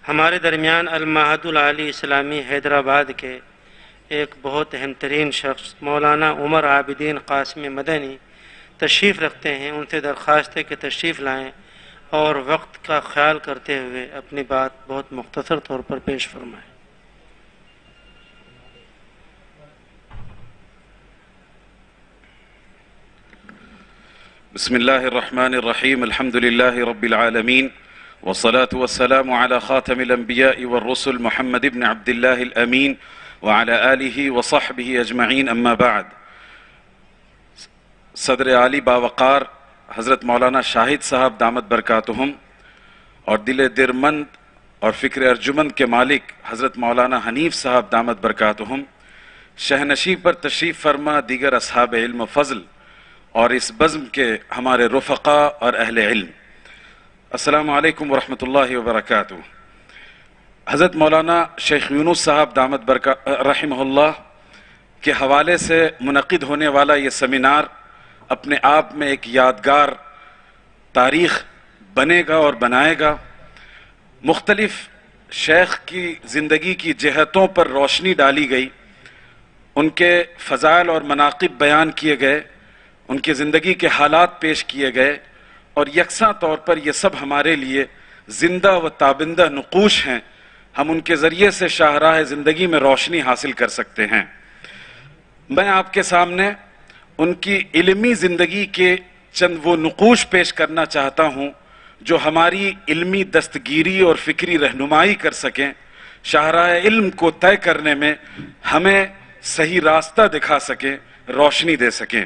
ہمارے درمیان المعہد العالی اسلامی حیدرآباد کے ایک بہت اہم ترین شخص مولانا عمر عابدین قاسمی مدنی تشریف رکھتے ہیں۔ ان سے درخواست ہے کہ تشریف لائیں اور وقت کا خیال کرتے ہوئے اپنی بات بہت مختصر طور پر پیش فرمائیں۔ بسم اللہ الرحمن الرحیم، الحمد للہ رب العالمین، والصلاة والسلام على خاتم الانبیاء والرسل محمد بن عبد اللہ الامین وعلى آلہ وصحبہ اجمعین، اما بعد۔ صدر عالی باوقار حضرت مولانا شاہد صاحب دامت برکاتہم اور دل درمند اور فکر ارجمند کے مالک حضرت مولانا حنیف صاحب دامت برکاتہم، شہنشی پر تشریف فرما دیگر اصحاب علم و فضل اور اس بزم کے ہمارے رفقاء اور اہل علم، السلام علیکم ورحمۃ اللہ وبرکاتہ۔ حضرت مولانا شیخ یونس صاحب دامت رحمہ اللہ کے حوالے سے منعقد ہونے والا یہ سیمینار اپنے آپ میں ایک یادگار تاریخ بنے گا اور بنائے گا۔ مختلف شیخ کی زندگی کی جہتوں پر روشنی ڈالی گئی، ان کے فضائل اور مناقب بیان کیے گئے، ان کی زندگی کے حالات پیش کیے گئے، اور یکساں طور پر یہ سب ہمارے لیے زندہ و تابندہ نقوش ہیں، ہم ان کے ذریعے سے شاہراہ زندگی میں روشنی حاصل کر سکتے ہیں۔ میں آپ کے سامنے ان کی علمی زندگی کے چند وہ نقوش پیش کرنا چاہتا ہوں جو ہماری علمی دستگیری اور فکری رہنمائی کر سکیں، شاہراہ علم کو طے کرنے میں ہمیں صحیح راستہ دکھا سکیں، روشنی دے سکیں۔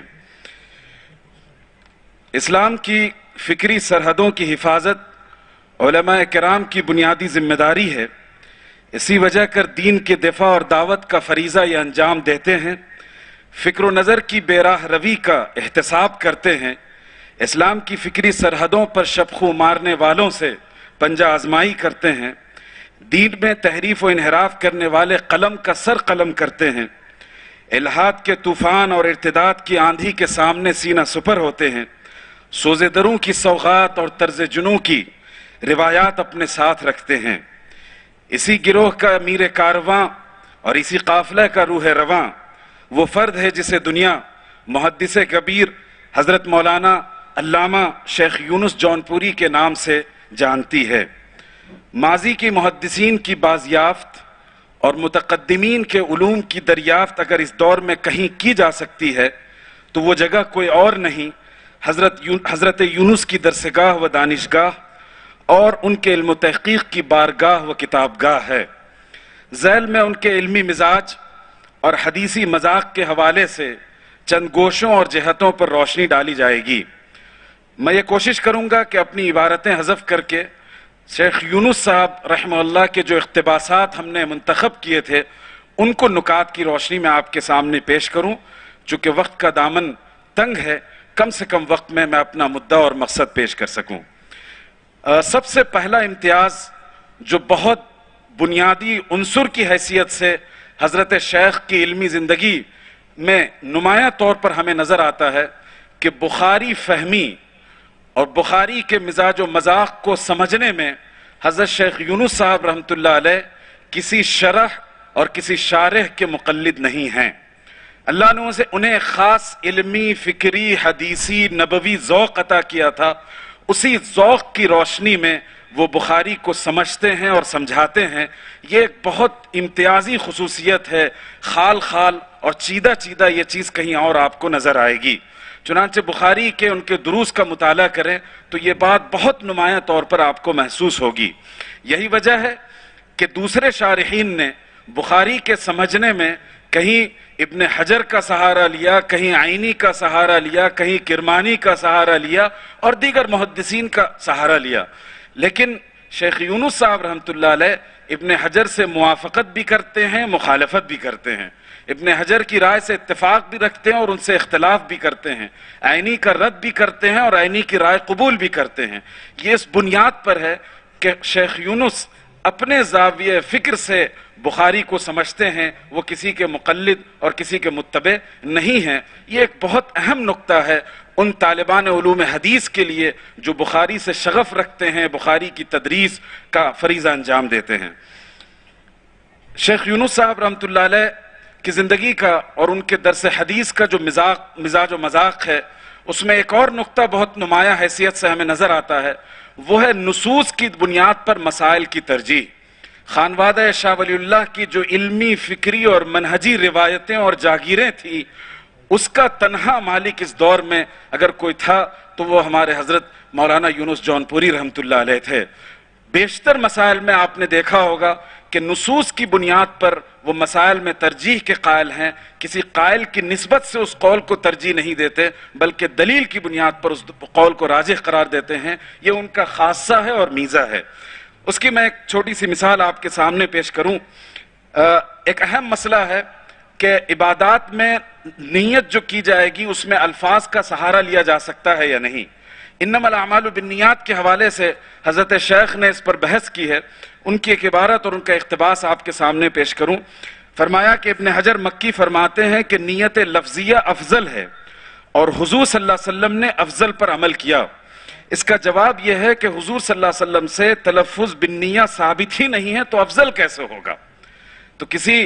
اسلام کی فکری سرحدوں کی حفاظت علماء کرام کی بنیادی ذمہ داری ہے، اسی وجہ کر دین کے دفاع اور دعوت کا فریضہ یہ انجام دیتے ہیں، فکر و نظر کی بے راہ روی کا احتساب کرتے ہیں، اسلام کی فکری سرحدوں پر شبخو مارنے والوں سے پنجہ آزمائی کرتے ہیں، دین میں تحریف و انحراف کرنے والے قلم کا سر قلم کرتے ہیں، الحاد کے طوفان اور ارتداد کی آندھی کے سامنے سینہ سپر ہوتے ہیں، سوزے دروں کی سوغات اور طرز جنوں کی روایات اپنے ساتھ رکھتے ہیں۔ اسی گروہ کا امیر کارواں اور اسی قافلہ کا روح رواں وہ فرد ہے جسے دنیا محدث کبیر حضرت مولانا علامہ شیخ یونس جونپوری کے نام سے جانتی ہے۔ ماضی کی محدثین کی بازیافت اور متقدمین کے علوم کی دریافت اگر اس دور میں کہیں کی جا سکتی ہے تو وہ جگہ کوئی اور نہیں، حضرت یونس کی درسگاہ و دانشگاہ اور ان کے علم و تحقیق کی بارگاہ و کتابگاہ ہے۔ ذیل میں ان کے علمی مزاج اور حدیثی مذاق کے حوالے سے چند گوشوں اور جہتوں پر روشنی ڈالی جائے گی۔ میں یہ کوشش کروں گا کہ اپنی عبارتیں حذف کر کے شیخ یونس صاحب رحمہ اللہ کے جو اقتباسات ہم نے منتخب کیے تھے ان کو نکات کی روشنی میں آپ کے سامنے پیش کروں، چونکہ وقت کا دامن تنگ ہے، کم سے کم وقت میں اپنا مدعا اور مقصد پیش کر سکوں۔ سب سے پہلا امتیاز جو بہت بنیادی عنصر کی حیثیت سے حضرت شیخ کی علمی زندگی میں نمایاں طور پر ہمیں نظر آتا ہے کہ بخاری فہمی اور بخاری کے مزاج و مذاق کو سمجھنے میں حضرت شیخ یونس صاحب رحمۃ اللہ علیہ کسی شرح اور کسی شارح کے مقلد نہیں ہیں۔ اللہ نے انہیں خاص علمی، فکری، حدیثی، نبوی ذوق عطا کیا تھا، اسی ذوق کی روشنی میں وہ بخاری کو سمجھتے ہیں اور سمجھاتے ہیں۔ یہ ایک بہت امتیازی خصوصیت ہے، خال خال اور چیدہ چیدہ یہ چیز کہیں اور آپ کو نظر آئے گی۔ چنانچہ بخاری کے ان کے دروس کا مطالعہ کریں تو یہ بات بہت نمایاں طور پر آپ کو محسوس ہوگی۔ یہی وجہ ہے کہ دوسرے شارحین نے بخاری کے سمجھنے میں کہیں ابن حجر کا سہارا لیا، کہیں عینی کا سہارا لیا، کہیں کرمانی کا سہارا لیا اور دیگر محدثین کا سہارا لیا، لیکن شیخ یونس صاحب رحمۃ اللہ علیہ ابن حجر سے موافقت بھی کرتے ہیں، مخالفت بھی کرتے ہیں، ابن حجر کی رائے سے اتفاق بھی رکھتے ہیں اور ان سے اختلاف بھی کرتے ہیں، عینی کا رد بھی کرتے ہیں اور عینی کی رائے قبول بھی کرتے ہیں۔ یہ اس بنیاد پر ہے کہ شیخ یونس اپنے زاویہ فکر سے بخاری کو سمجھتے ہیں، وہ کسی کے مقلد اور کسی کے متبع نہیں ہیں۔ یہ ایک بہت اہم نقطہ ہے ان طالبان علوم حدیث کے لیے جو بخاری سے شغف رکھتے ہیں، بخاری کی تدریس کا فریضہ انجام دیتے ہیں۔ شیخ یونس صاحب رحمۃ اللہ علیہ کی زندگی کا اور ان کے درس حدیث کا جو مزاج و مذاق ہے، اس میں ایک اور نقطہ بہت نمایاں حیثیت سے ہمیں نظر آتا ہے، وہ ہے نصوص کی بنیاد پر مسائل کی ترجیح۔ خانوادہ شاہ ولی اللہ کی جو علمی، فکری اور منہجی روایتیں اور جاگیریں تھیں، اس کا تنہا مالک اس دور میں اگر کوئی تھا تو وہ ہمارے حضرت مولانا یونس جون پوری رحمۃ اللہ علیہ تھے۔ بیشتر مسائل میں آپ نے دیکھا ہوگا کہ نصوص کی بنیاد پر وہ مسائل میں ترجیح کے قائل ہیں، کسی قائل کی نسبت سے اس قول کو ترجیح نہیں دیتے بلکہ دلیل کی بنیاد پر اس قول کو راجح قرار دیتے ہیں۔ یہ ان کا خاصہ ہے اور میزہ ہے۔ اس کی میں ایک چھوٹی سی مثال آپ کے سامنے پیش کروں۔ ایک اہم مسئلہ ہے کہ عبادات میں نیت جو کی جائے گی اس میں الفاظ کا سہارا لیا جا سکتا ہے یا نہیں۔ انما الاعمال بالنیات کے حوالے سے حضرت شیخ نے اس پر بحث کی ہے۔ ان کی ایک عبارت اور ان کا اقتباس آپ کے سامنے پیش کروں۔ فرمایا کہ ابن حجر مکی فرماتے ہیں کہ نیت لفظیہ افضل ہے اور حضور صلی اللہ علیہ وسلم نے افضل پر عمل کیا۔ اس کا جواب یہ ہے کہ حضور صلی اللہ علیہ وسلم سے تلفظ بالنیہ ثابت ہی نہیں ہے تو افضل کیسے ہوگا؟ تو کسی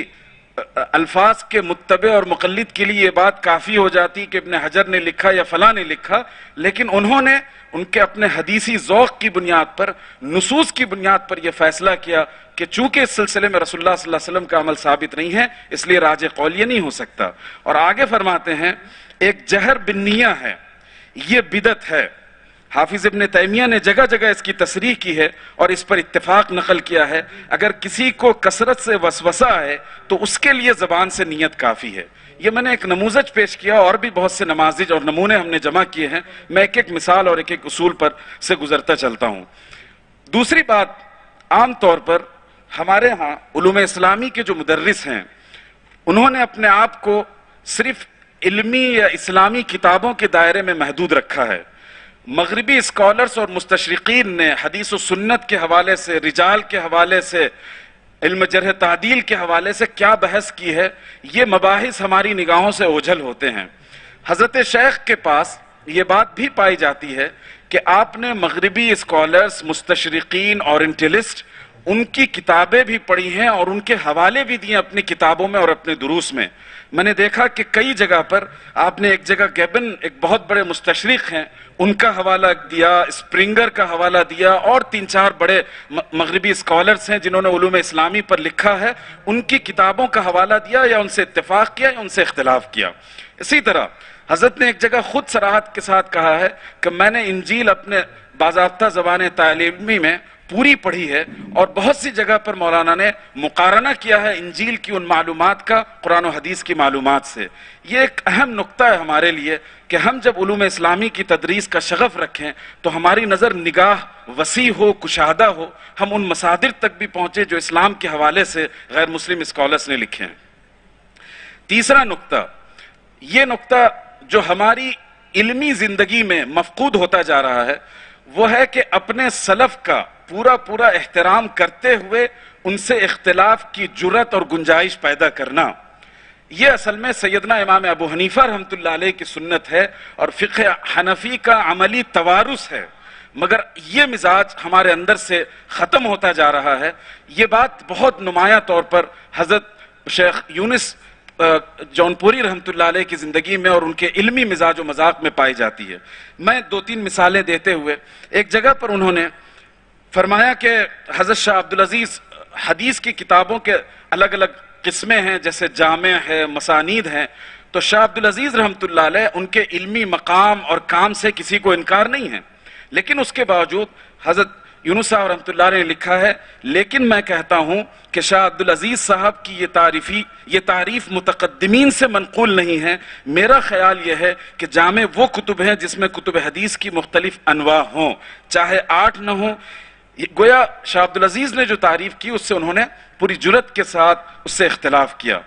الفاظ کے متبع اور مقلد کے لیے یہ بات کافی ہو جاتی کہ ابن حجر نے لکھا یا فلاں نے لکھا، لیکن انہوں نے ان کے اپنے حدیثی ذوق کی بنیاد پر، نصوص کی بنیاد پر یہ فیصلہ کیا کہ چونکہ اس سلسلے میں رسول اللہ صلی اللہ علیہ وسلم کا عمل ثابت نہیں ہے اس لیے راجح قول یہ نہیں ہو سکتا۔ اور آگے فرماتے ہیں ایک جہر بالنیہ ہے، یہ بدعت ہے۔ حافظ ابن تیمیہ نے جگہ جگہ اس کی تصریح کی ہے اور اس پر اتفاق نقل کیا ہے۔ اگر کسی کو کثرت سے وسوسہ ہے تو اس کے لیے زبان سے نیت کافی ہے۔ یہ میں نے ایک نموذج پیش کیا، اور بھی بہت سے نماذج اور نمونے ہم نے جمع کیے ہیں، میں ایک ایک مثال اور ایک ایک اصول پر سے گزرتا چلتا ہوں۔ دوسری بات، عام طور پر ہمارے ہاں علوم اسلامی کے جو مدرس ہیں انہوں نے اپنے آپ کو صرف علمی یا اسلامی کتابوں کے دائرے میں محدود رکھا ہے۔ مغربی اسکالرز اور مستشرقین نے حدیث و سنت کے حوالے سے، رجال کے حوالے سے، علم جرح تعدیل کے حوالے سے کیا بحث کی ہے، یہ مباحث ہماری نگاہوں سے اوجھل ہوتے ہیں۔ حضرت شیخ کے پاس یہ بات بھی پائی جاتی ہے کہ آپ نے مغربی اسکالرز، مستشرقین، اورینٹلسٹ، ان کی کتابیں بھی پڑھی ہیں اور ان کے حوالے بھی دیے اپنی کتابوں میں اور اپنے دروس میں۔ میں نے دیکھا کہ کئی جگہ پر آپ نے ایک جگہ گیبن، ایک بہت بڑے مستشرق ہیں، ان کا حوالہ دیا، اسپرنگر کا حوالہ دیا، اور 3-4 بڑے مغربی اسکالرز ہیں جنہوں نے علوم اسلامی پر لکھا ہے، ان کی کتابوں کا حوالہ دیا یا ان سے اتفاق کیا یا ان سے اختلاف کیا۔ اسی طرح حضرت نے ایک جگہ خود صراحت کے ساتھ کہا ہے کہ میں نے انجیل اپنے باضابطہ زبان تعلیمی میں پوری پڑھی ہے، اور بہت سی جگہ پر مولانا نے مقارنہ کیا ہے انجیل کی ان معلومات کا قرآن و حدیث کی معلومات سے۔ یہ ایک اہم نقطہ ہے ہمارے لیے کہ ہم جب علوم اسلامی کی تدریس کا شغف رکھیں تو ہماری نظر نگاہ وسیع ہو، کشادہ ہو، ہم ان مصادر تک بھی پہنچے جو اسلام کے حوالے سے غیر مسلم اسکالرز نے لکھے ہیں۔ تیسرا نقطہ، یہ نقطہ جو ہماری علمی زندگی میں مفقود ہوتا جا رہا ہے، وہ ہے کہ اپنے سلف کا پورا احترام کرتے ہوئے ان سے اختلاف کی جرأت اور گنجائش پیدا کرنا۔ یہ اصل میں سیدنا امام ابو حنیفہ رحمۃ اللہ علیہ کی سنت ہے اور فقہ حنفی کا عملی توارث ہے، مگر یہ مزاج ہمارے اندر سے ختم ہوتا جا رہا ہے۔ یہ بات بہت نمایاں طور پر حضرت شیخ یونس جون پوری رحمۃ اللہ علیہ کی زندگی میں اور ان کے علمی مزاج و مذاق میں پائی جاتی ہے۔ میں 2-3 مثالیں دیتے ہوئے، ایک جگہ پر انہوں نے فرمایا کہ حضرت شاہ عبدالعزیز حدیث کی کتابوں کے الگ الگ قسمیں ہیں، جیسے جامع ہے، مسانید ہیں، تو شاہ عبدالعزیز رحمۃ اللہ علیہ ان کے علمی مقام اور کام سے کسی کو انکار نہیں ہے، لیکن اس کے باوجود حضرت یونس صاحب رحمۃ اللہ نے لکھا ہے، لیکن میں کہتا ہوں کہ شاہ عبدالعزیز صاحب کی یہ تعریف متقدمین سے منقول نہیں ہے۔ میرا خیال یہ ہے کہ جامع وہ کتب ہیں جس میں کتب حدیث کی مختلف انواع ہوں، چاہے 8 نہ ہوں۔ گویا شاہ عبدالعزیز نے جو تعریف کی اس سے انہوں نے پوری جرأت کے ساتھ اس سے اختلاف کیا۔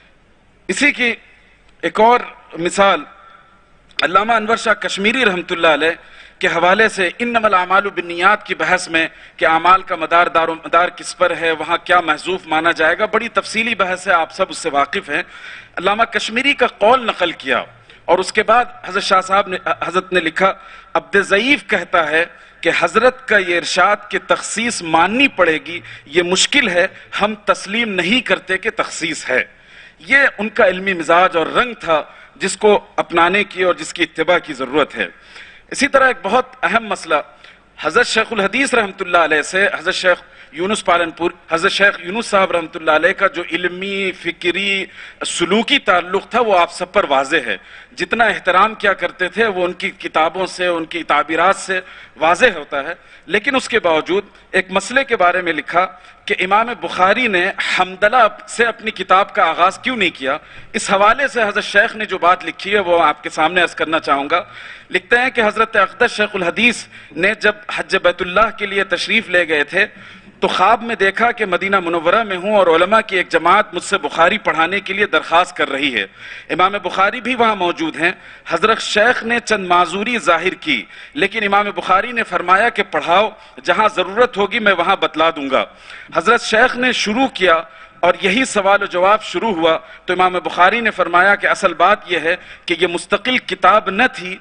اسی کی ایک اور مثال، علامہ انور شاہ کشمیری رحمۃ اللہ علیہ کے حوالے سے انما الاعمال بالنیات کی بحث میں کہ اعمال کا دار و مدار کس پر ہے، وہاں کیا محذوف مانا جائے گا، بڑی تفصیلی بحث ہے، آپ سب اس سے واقف ہیں۔ علامہ کشمیری کا قول نقل کیا اور اس کے بعد حضرت شاہ صاحب نے حضرت نے لکھا، عبد ضعیف کہتا ہے کہ حضرت کا یہ ارشاد کہ تخصیص ماننی پڑے گی یہ مشکل ہے، ہم تسلیم نہیں کرتے کہ تخصیص ہے۔ یہ ان کا علمی مزاج اور رنگ تھا جس کو اپنانے کی اور جس کی اتباع کی ضرورت ہے۔ اسی طرح ایک بہت اہم مسئلہ حضرت شیخ الحدیث رحمۃ اللہ علیہ سے حضرت شیخ یونس پالنپور، حضرت شیخ یونس صاحب رحمۃ اللہ علیہ کا جو علمی، فکری، سلوکی تعلق تھا وہ آپ سب پر واضح ہے۔ جتنا احترام کیا کرتے تھے وہ ان کی کتابوں سے، ان کی تعبیرات سے واضح ہوتا ہے۔ لیکن اس کے باوجود ایک مسئلے کے بارے میں لکھا کہ امام بخاری نے حمدلہ سے اپنی کتاب کا آغاز کیوں نہیں کیا۔ اس حوالے سے حضرت شیخ نے جو بات لکھی ہے وہ آپ کے سامنے عرض کرنا چاہوں گا۔ لکھتے ہیں کہ حضرت اقدس شیخ الحدیث نے جب حج بیت اللہ کے لیے تشریف لے گئے تھے تو خواب میں دیکھا کہ مدینہ منورہ میں ہوں اور علماء کی ایک جماعت مجھ سے بخاری پڑھانے کے لیے درخواست کر رہی ہے، امام بخاری بھی وہاں موجود ہیں۔ حضرت شیخ نے چند معذوری ظاہر کی لیکن امام بخاری نے فرمایا کہ پڑھاؤ، جہاں ضرورت ہوگی میں وہاں بتلا دوں گا۔ حضرت شیخ نے شروع کیا اور یہی سوال و جواب شروع ہوا تو امام بخاری نے فرمایا کہ اصل بات یہ ہے کہ یہ مستقل کتاب نہ تھی،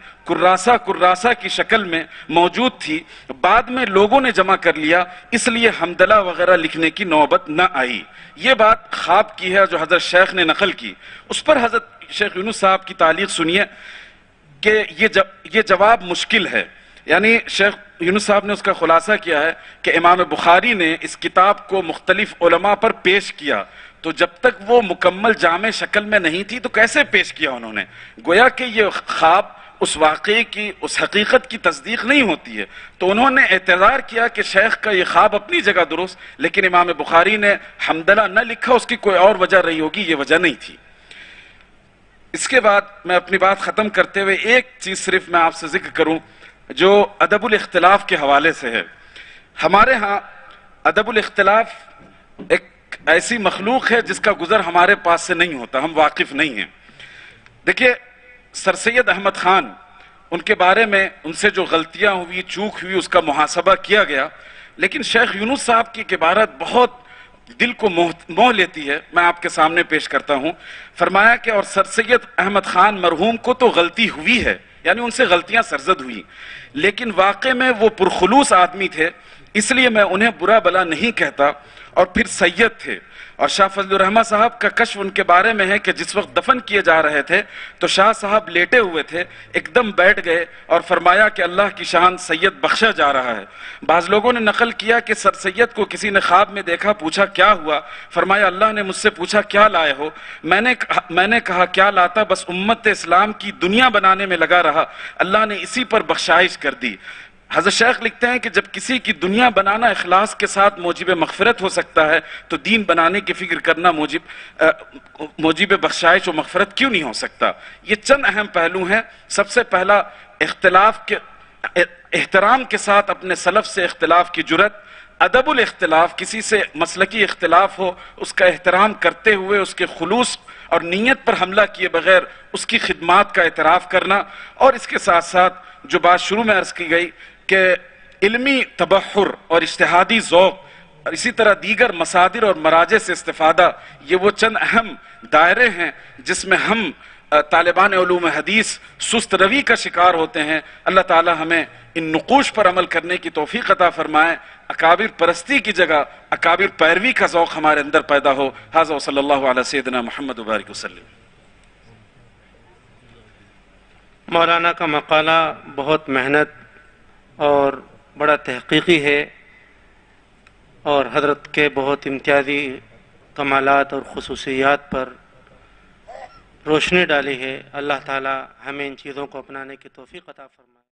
کراسہ کی شکل میں موجود تھی، بعد میں لوگوں نے جمع کر لیا، اس لیے حمدلہ وغیرہ لکھنے کی نوبت نہ آئی۔ یہ بات خواب کی ہے جو حضرت شیخ نے نقل کی۔ اس پر حضرت شیخ یونس صاحب کی تعلیق سنیے کہ یہ جواب مشکل ہے، یعنی شیخ یونس صاحب نے اس کا خلاصہ کیا ہے کہ امام بخاری نے اس کتاب کو مختلف علماء پر پیش کیا تو جب تک وہ مکمل جامع شکل میں نہیں تھی تو کیسے پیش کیا انہوں نے؟ گویا کہ یہ خواب اس واقعے کی، اس حقیقت کی تصدیق نہیں ہوتی ہے، تو انہوں نے اعتذار کیا کہ شیخ کا یہ خواب اپنی جگہ درست، لیکن امام بخاری نے حمدلہ نہ لکھا، اس کی کوئی اور وجہ رہی ہوگی، یہ وجہ نہیں تھی۔ اس کے بعد میں اپنی بات ختم کرتے ہوئے ایک چیز صرف میں آپ سے ذکر کروں جو ادب الاختلاف کے حوالے سے ہے۔ ہمارے ہاں ادب الاختلاف ایک ایسی مخلوق ہے جس کا گزر ہمارے پاس سے نہیں ہوتا، ہم واقف نہیں ہیں۔ دیکھیے سر سید احمد خان، ان کے بارے میں ان سے جو غلطیاں ہوئی، چوک ہوئی، اس کا محاسبہ کیا گیا، لیکن شیخ یونس صاحب کی عبارت بہت دل کو موہ لیتی ہے، میں آپ کے سامنے پیش کرتا ہوں۔ فرمایا کہ اور سر سید احمد خان مرحوم کو تو غلطی ہوئی ہے، یعنی ان سے غلطیاں سرزد ہوئی، لیکن واقع میں وہ پرخلوص آدمی تھے، اس لیے میں انہیں برا بلا نہیں کہتا، اور پھر سید تھے۔ اور شاہ فضل الرحمہ صاحب کا کشف ان کے بارے میں ہے کہ جس وقت دفن کیے جا رہے تھے تو شاہ صاحب لیٹے ہوئے تھے، ایک دم بیٹھ گئے اور فرمایا کہ اللہ کی شان سید بخشا جا رہا ہے۔ بعض لوگوں نے نقل کیا کہ سر سید کو کسی نے خواب میں دیکھا، پوچھا کیا ہوا، فرمایا اللہ نے مجھ سے پوچھا کیا لائے ہو، میں نے کہا کیا لاتا، بس امت اسلام کی دنیا بنانے میں لگا رہا، اللہ نے اسی پر بخشائش کر دی۔ حضرت شیخ لکھتے ہیں کہ جب کسی کی دنیا بنانا اخلاص کے ساتھ موجب مغفرت ہو سکتا ہے تو دین بنانے کی فکر کرنا موجب بخشائش و مغفرت کیوں نہیں ہو سکتا؟ یہ چند اہم پہلو ہیں۔ سب سے پہلا احترام کے ساتھ اپنے سلف سے اختلاف کی جرات، ادب الاختلاف، کسی سے مسلکی اختلاف ہو اس کا احترام کرتے ہوئے اس کے خلوص اور نیت پر حملہ کیے بغیر اس کی خدمات کا اعتراف کرنا، اور اس کے ساتھ ساتھ جو بات شروع میں عرض کی گئی کہ علمی تبحر اور اجتہادی ذوق اور اسی طرح دیگر مصادر اور مراجع سے استفادہ، یہ وہ چند اہم دائرے ہیں جس میں ہم طالبان علوم حدیث سست روی کا شکار ہوتے ہیں۔ اللہ تعالی ہمیں ان نقوش پر عمل کرنے کی توفیق عطا فرمائے، اکابر پرستی کی جگہ اکابر پیروی کا ذوق ہمارے اندر پیدا ہو۔ ھذا وصلی اللہ علی سیدنا محمد وبارک وسلم۔ مولانا کا مقالہ بہت محنت اور بڑا تحقیقی ہے اور حضرت کے بہت امتیازی کمالات اور خصوصیات پر روشنی ڈالی ہے۔ اللہ تعالی ہمیں ان چیزوں کو اپنانے کی توفیق عطا فرمائے۔